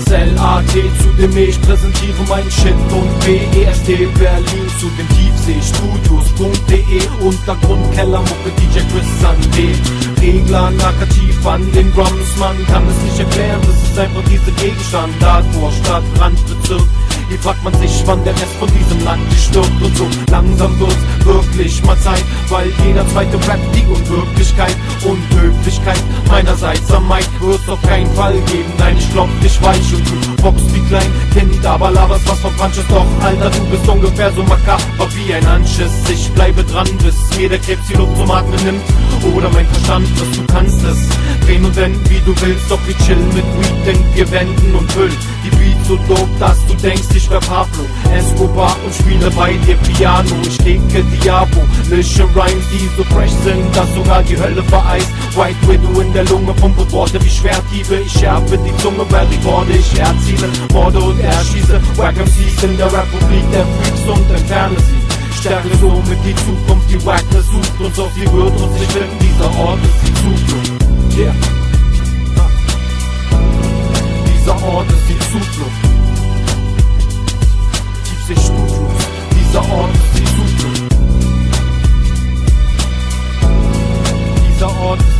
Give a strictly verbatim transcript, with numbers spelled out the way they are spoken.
S L A T zu dem E, ich präsentiere meinen Shit und B E S T Berlin zu dem Tiefseestudios punkt de, Untergrund, Kellermucke, D J Chris Sandé. Regler, nakativ an den Drums, man kann es nicht erklären, das ist einfach diese Gegenstandard, Vorstadt, Randbezirk. Hier fragt man sich, wann der Rest von diesem Land stirbt. Und so langsam wird's wirklich mal Zeit, weil jeder zweite Rap die Unwirklichkeit und Höflichkeit meinerseits am Mic wird's auf keinen Fall geben. Nein, ich glaub dich weich und du boxst wie klein Kind, aber laberst was von Punches. Doch Alter, du bist ungefähr so makaber wie ein Anschiss. Ich bleibe dran, bis mir der Krebs die Luft zum Atmen nimmt oder mein Verstand, dass du kannst es drehen und wenden wie du willst. Doch wir chillen mit Weed, denn wir wenden und füllen die Beats so dope, dass du denkst, ich wär Pablo Escobar und spiele bei dir Piano. Ich lege diabolische Rhymes, die so fresh sind, dass sogar die Hölle vereist. White Widow in der Lunge, pumpe Worte wie Schwerthiebe. Ich schärfe die Zunge, weil Rekorde ich erziele, morde und erschieße Wack M Cs in der Republik der Freaks und entferne sie. Stärke somit die Zukunft, die Wackness sucht uns auf, die wird uns nicht finden. Dieser Ort ist die Zuflucht. Yeah. Dieser Ort ist die Zuflucht. Tiefseestudios, dieser Ort ist die Zuflucht. Dieser Ort ist